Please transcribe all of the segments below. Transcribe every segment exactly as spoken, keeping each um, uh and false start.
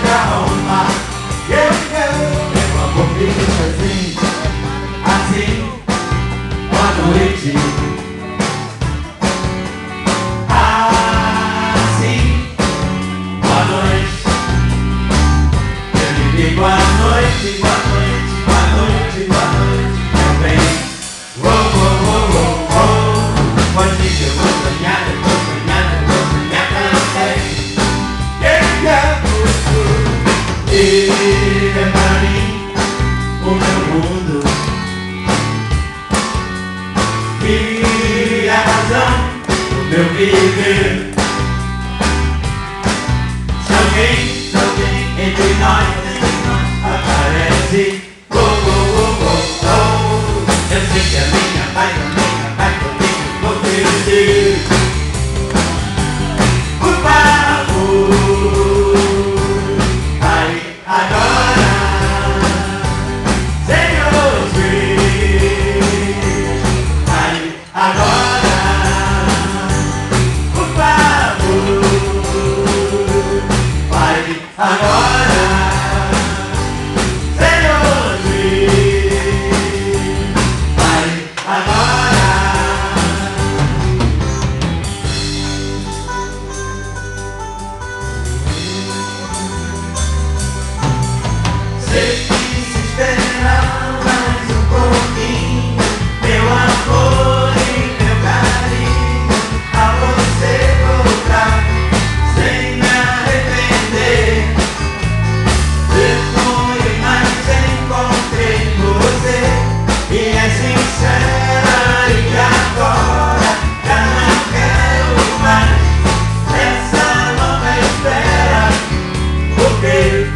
carro no mar. Eu quero meu amor fica assim, assim, boa noite. Assim, boa noite. Eu lhe digo boa noite, boa noite, boa noite, boa noite, meu bem. Oh, oh, oh, oh, oh. Pode ir que eu vou sonhar, eu vou sonhar, eu vou sonhar também. Yeah, yeah. E é para mim o meu mundo e a razão do meu viver. Se alguém, se alguém entre nós, entre nós aparece, oh, oh, oh, oh, oh. Eu sei que a minha vai também vai comigo, vou te dizer. Por favor, vai agora, Senhor juiz. Vai agora, por favor, vai agora, Senhor juiz. Vai agora. Sei que se espera mais um pouquinho, meu amor e meu carinho, a você voltar sem me arrepender. Depois mais encontrei você e é sincera e agora já não quero mais essa longa espera, porque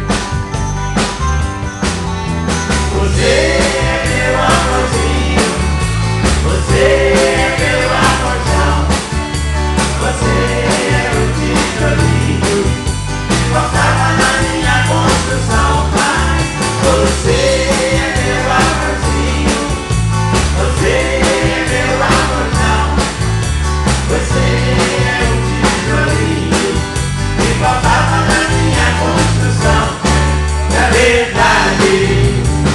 você é meu amorzinho, você é meu amorjão, você é o tijolinho que faltava na minha construção. Mas você é meu amorzinho, você é meu amorjão, você é o tijolinho que faltava na minha construção. É verdade.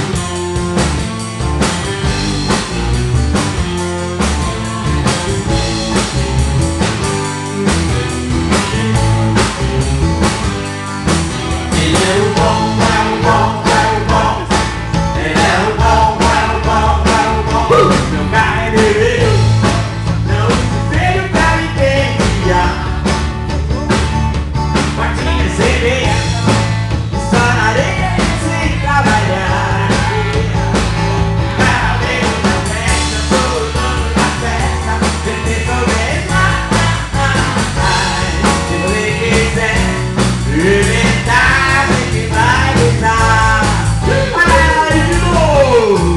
Ele é o bom, é o bom, é o bom. Ele é o bom, é o bom, é o bom. Meu carneiro não veio pra me guiar. Quartinha sem meia, só na areia sem trabalhar. Carneiro na festa, sou o dono da festa. Você talvez mais, se você quiser inventar, que vai gostar. Ai, de novo.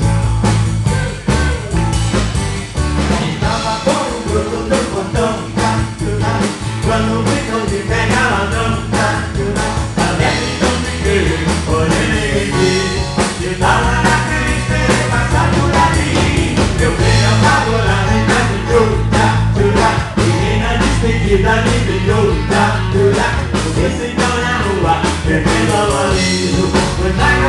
Estava com o broto do portão, quando o bico de pega ela não tá. A leve não me querer, porém ninguém. Eu tava na frente, ele passar por ali. Meu bem, eu tava lá, me dando tchula, e na despedida me beijou, tchula. Você sentou na rua, perdendo o lindo,